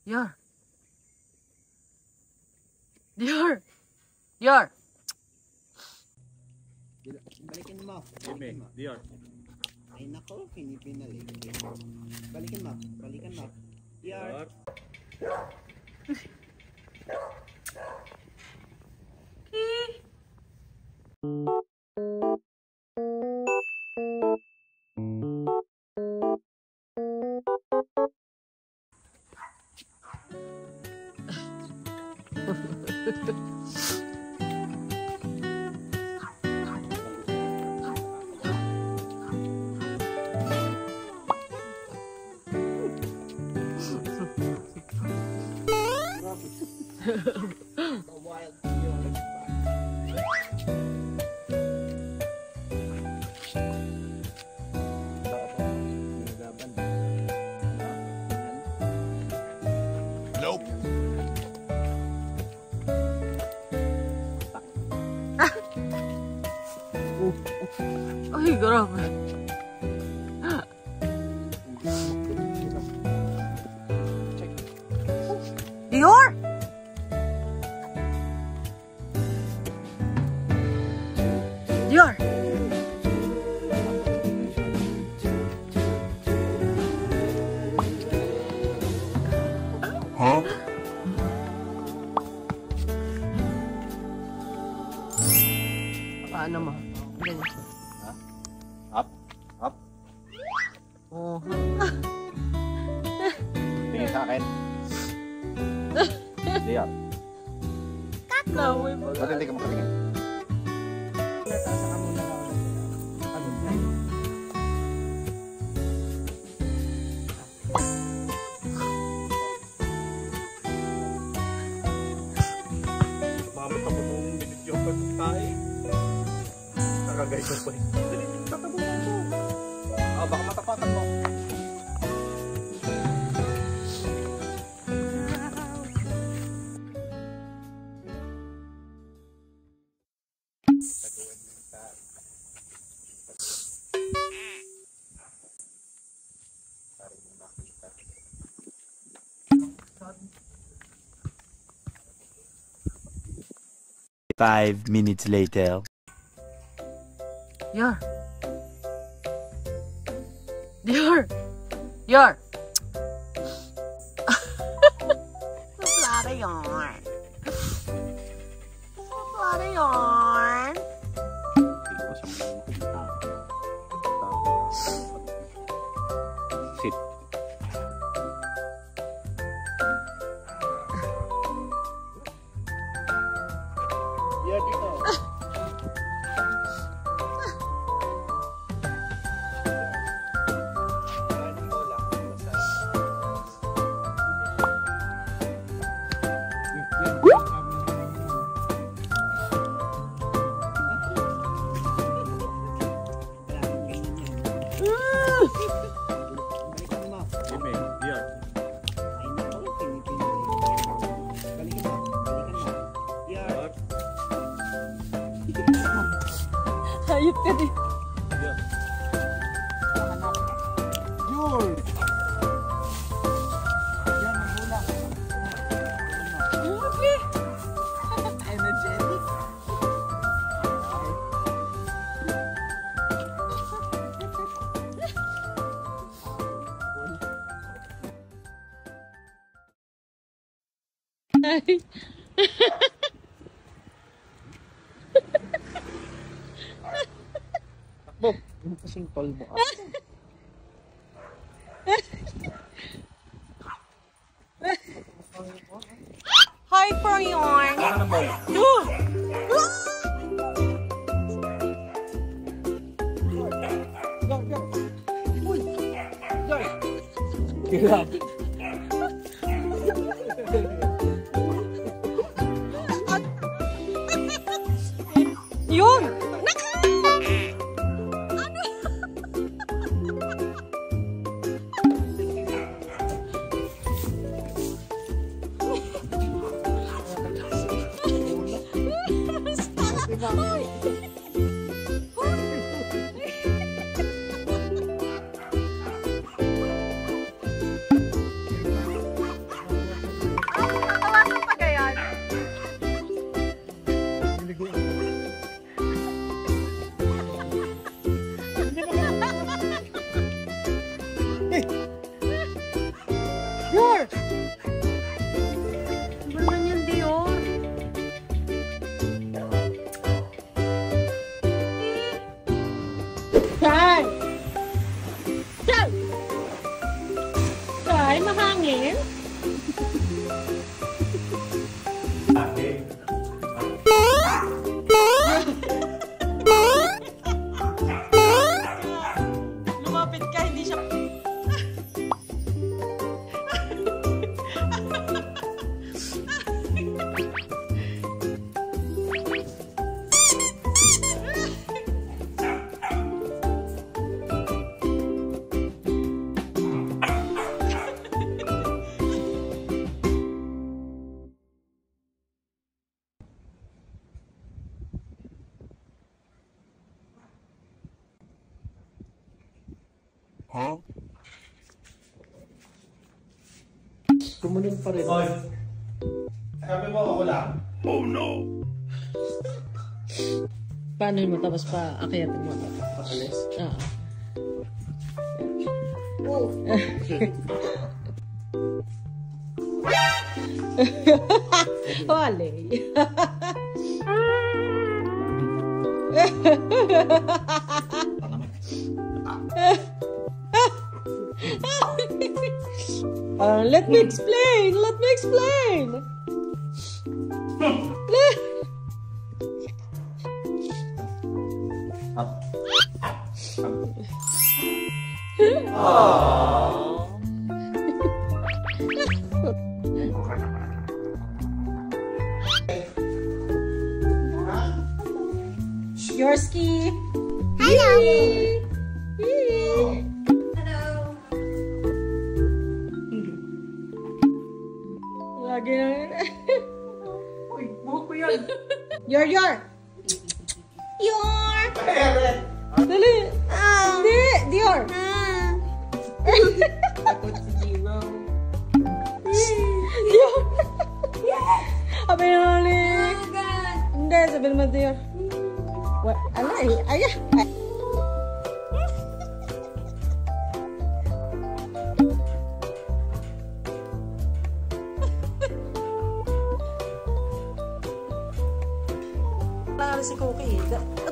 Dior. Dior. Dior. Balikin mo. Dior. Ay nako, pinipinalik. Balikin mo. Balikan mo. Dior. Wild Nope. Ay, grabe. Dior! Dior! Huh? Paano mo? Ganyan. Ha? Up? Up? Oh. Tingin sa akin. Dior. Naway mo. Ba't hindi ka makatingin? Natasa ka muna ako. Pagod na. Mamit ako nung binigyo pa ito tayo. Nakagay ko pa rin. Dali, tatabunan mo. Ah, baka matapakan mo. Five minutes later. Dior! Dior! Dior! Suplada yarn. Suplada yarn. Sit. Dior dito. Balikan mo. Dior. Ay nako, pinipinalik. Balikin mo. Balikan mo. Dior. Hayop ka din. Dior. Dior. Yan, magulang. Okay. Energetic. Ay. Takbo. Yung kasing tol mo. Hi, for yarn. Grabe. Yun! Ay, mahangin. Lumapit ka, hindi siya... Huh? Kumunod pa rin. Hoy! Sabi mo ako lang? Oh no! Paano mo tapos pa akyatin mo? Pakalis. Oo. Wale. Let me explain. Let me explain. Your ski. Hello. Lagi na yun. Uy, buhok ko yan. Your. Dali. Hindi, Dior. Ako si Zero. Dior. Sabi mo ni. Hindi, sabi naman Dior. Alay, ay. Wala si Cookie.